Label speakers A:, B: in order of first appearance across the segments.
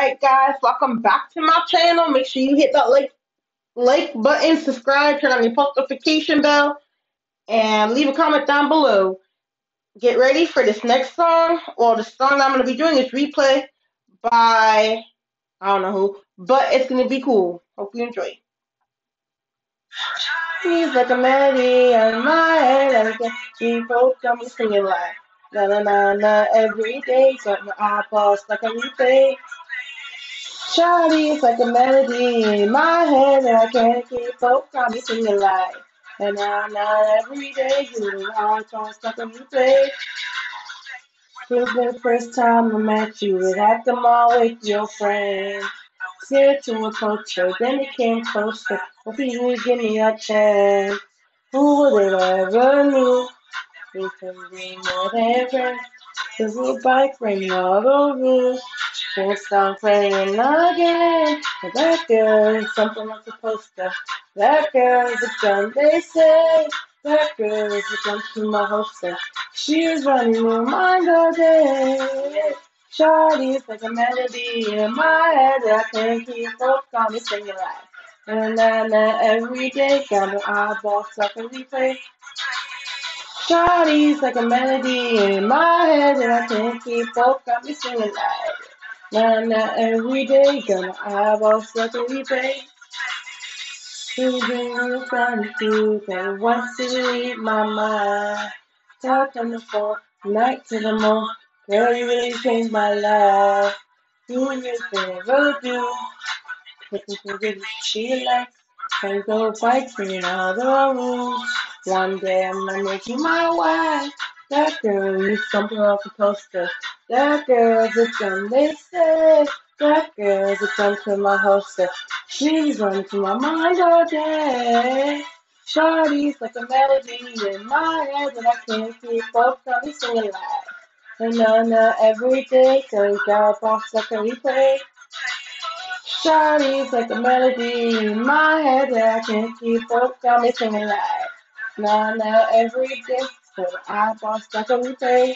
A: Alright guys, welcome back to my channel. Make sure you hit that like button, subscribe, turn on your post notification bell, and leave a comment down below. Get ready for this next song. Well, the song that I'm going to be doing is Replay by, I don't know who, but it's going to be cool. Hope you enjoy. He's like a melody in my head, and I can keep got me singing like na na na na every day. Got my eyeballs stuck on replay. Shawty's like a melody in my head, and I can't keep up. Got me singing like and now every day. You eyeballs stuck on replay. Feels like the first time I met you, it had them all with your friend. Scared to approach her, then it came closer. Hoping you would give me a chance. Who would have ever knew? We could be more than friends. Cause we're bike breaking all the rules. Can't stop playing again. But that girl is something like a poster. That girl is a gun, they say. That girl is a gun to my holster. She is running my mind all day. Shawty's like a melody in my head that I can't keep up. Got me singing like na every day. Got my eyeballs stuck in replay. Shawty's like a melody in my head that I can't keep up. Got me singing like na every day. Got my eyeballs stuck in replay. Children are trying to that wants to read my mind. Talk on the phone, night to the moon. Girl, you really changed my life. Doing your thing, will do. Looking for good, she likes. Can go bikes in all the rules. One day I'm gonna make you my wife. That girl is something off the poster. That girl's a gun, they say. That girl's a gun to my holster. She's running through my mind all day. Shawty's like a melody in my head that I can't keep up. Got me singing like na every day. Cause got boss like a replay. Shawty's like a melody in my head that I can't keep up. Got me singing like na every day. So I boss like a replay.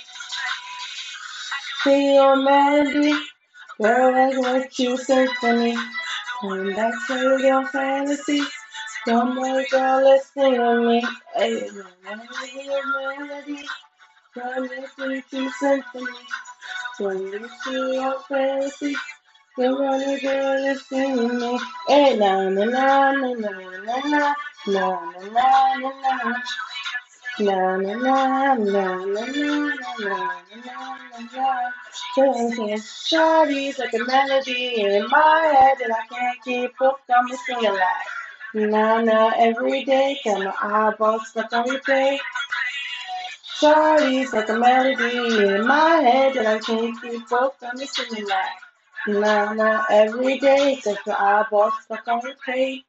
A: See your melody, girl, I want you symphony. And that's your fantasy. Come on, girl, let's sing on me. Hey, melody, girl, let's sing to symphony. So you see your fantasy. Come on, girl, let's sing on me. Hey, na na na na na na na na na na na na. Na na na na na na na na na na. Shawty's like a melody in my head that I can't keep up. Got me singing like na every day. Got my eyeballs stuck on replay. Shawty's like a melody in my head that I can't keep up. Got me singing like na every day. Got your eyeballs stuck on replay.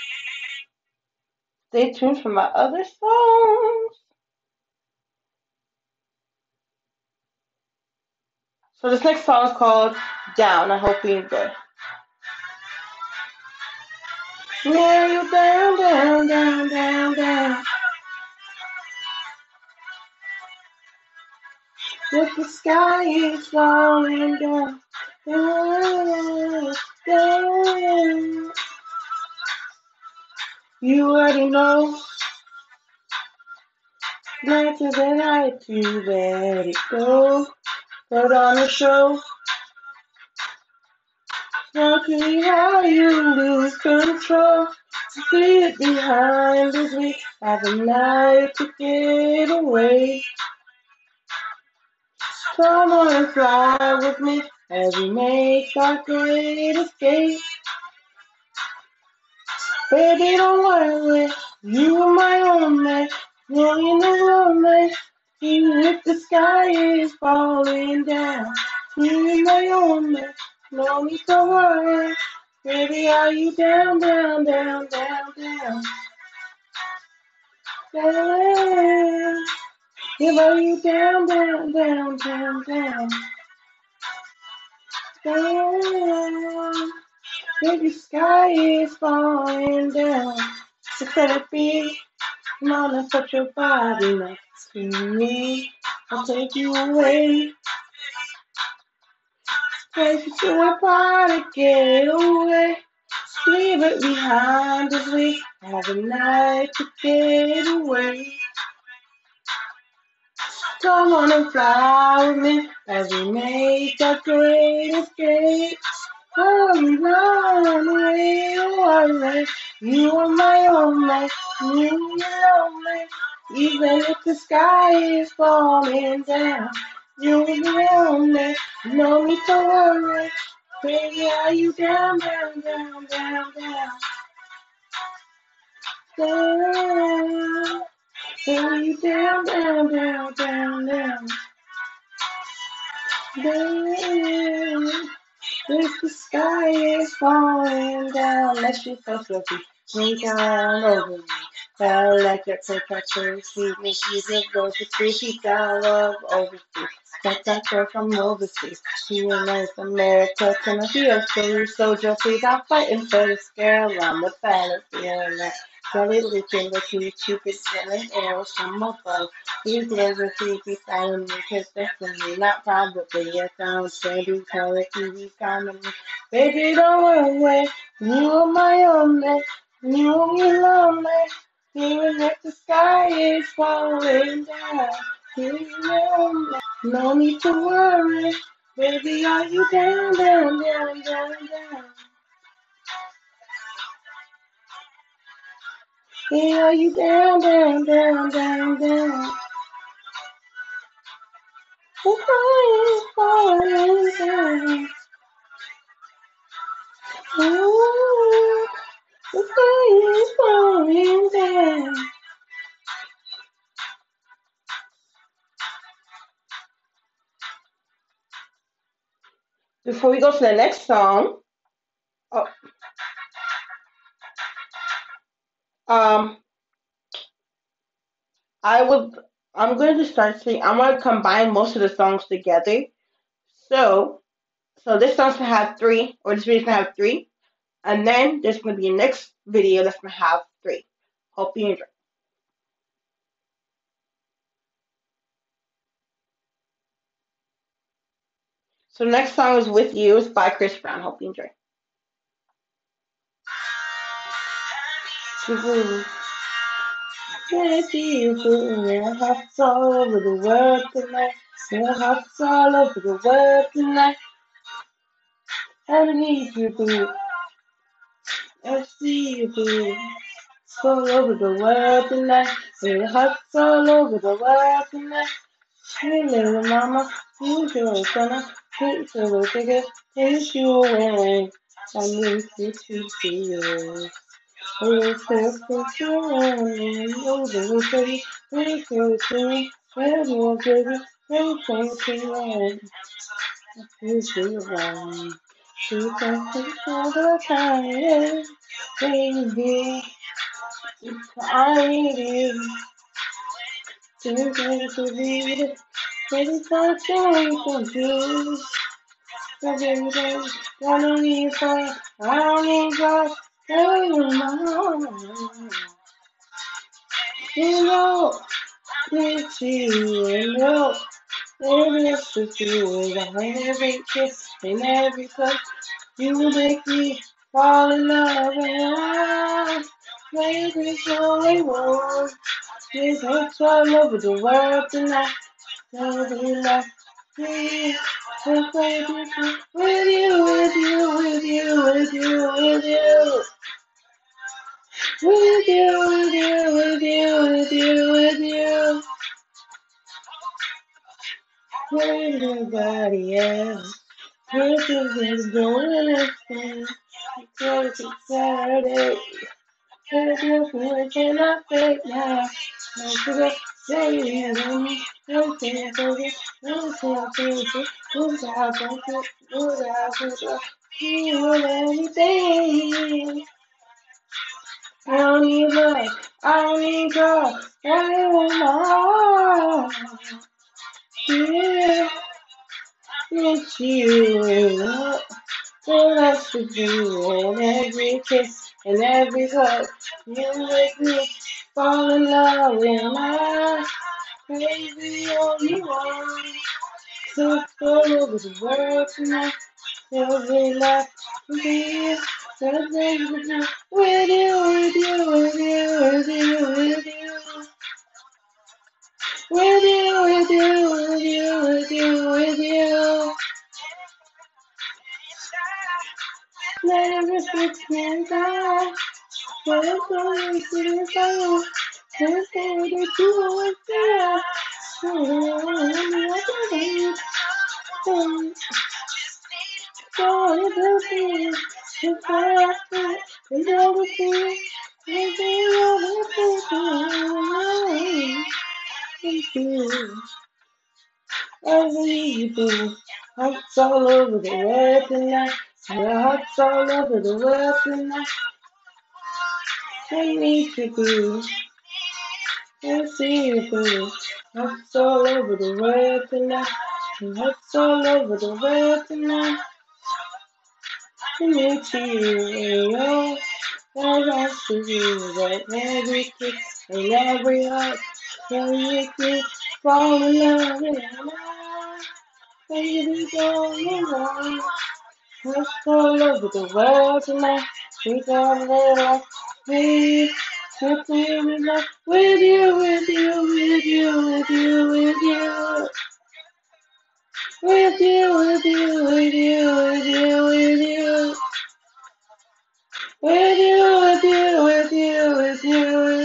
A: Stay tuned for my other songs. So this next song is called Down. I hope you enjoy. Yeah, you down, down, down, down, down. If the sky is falling down, down, down. You already know. Better than I to let it go. Put on a show. Show me how you lose control. See it behind as we have a night to get away. Come on and fly with me as we make our great escape. Baby, don't worry, you are my own man. You're in the romance, even if the sky is falling down. You're my own man, no need to worry. Baby, are you down, down, down, down, down? Down. Yeah, are you down, down, down, down, down? Down. Baby, sky is falling down. So can it be? Come on and touch your body next to me. I'll take you away. Take you to a party, get away. Leave it behind as we have a night to get away. Come on and fly with me as we make our great escape. Come run away, away. You are my only, you are lonely. Even if the sky is falling down, you'll be only. No need to worry. Baby, are you down, down, down, down, down, down? Are you down, down, down, down, down, down? If the sky is falling down, let's just so filthy. Sneak down over me. Electric protector, keep me, keep it, go to 3 feet down, love overseas. Got that girl from overseas. She in North America, can I be a free soldier? Please, I'm fighting for this girl. I'm the fantasy and that. Jelly licking the teeth, Cupid selling arrows from my bow. These days are creepy, silent, because definitely not probably. Yes, I'm standing tall, TV economy. Baby, don't worry, you are my only, you are me lonely. Even if the sky is falling down, you know, no need to worry. Baby, are you down, down, down, down, down? Baby, are you down, down, down, down, down? The sky is falling down. Ooh, the sky is falling down. Before we go to the next song, oh, um, I would, I'm going to start singing. I'm going to combine most of the songs together. So, so this song's gonna have three, or this video's gonna have three, and then there's gonna be a next video that's gonna have three. Hope you enjoy. So the next song is With You. It's by Chris Brown. Hope you enjoy. With you, your heart's all over the world tonight. Your heart's all over the world tonight. I need you, boo. I see you, boo. It's all over the world tonight. Your heart's all over the world tonight. Hey, little mama, you sure gonna take to the ticket, take you away. I need you to see you. We're still running over the city, take you to me, where you baby, take you to me. You see wrong. She can't take all the time, baby. I need you. You're going to be the baby, touch away from you. So baby, baby, don't need fire, I don't need God, tell you my you know, it's you know, it is with you, and every kiss and every touch, you make me fall in love, and I, baby, only one, this hurts all over the world tonight. Nobody like me. So baby, with you, with you, with you, with you, with you. With you, with you, with you, with you, with you. With nobody else. With you, with doing anything. Because it's Saturday. There's nothing I cannot fake now. No sugar, baby, and me. No chance of it. No chance of it. Without it, without it, you and anything. I don't need love. I don't need God. I want my heart. Yeah, it's you. So that's with you and every kiss and every hug. You make me fall in love and I crazy on you one. So all over the world tonight. every night with you, with you, with you, with you, with you, with you, with you. With you, with you, with you, with you, with you. Let every footman die. What I'm going to do for you. Everything that you want to do. So you do things. You can't do everything. Thank you. Everything. Hearts all over the world tonight. Your hearts all over the world tonight. I need to be. I see you through. Hearts all over the world tonight. Your hearts all over the world tonight. I need you. As I see you, that every kiss and every heart. Can you keep falling in love with love? Baby, going on. Let's all over the world tonight. We gonna live life with you, with you, with you, with you, with you, with you, with you, with you, with you, with you, with you, with you, with you, with you, with you, with you.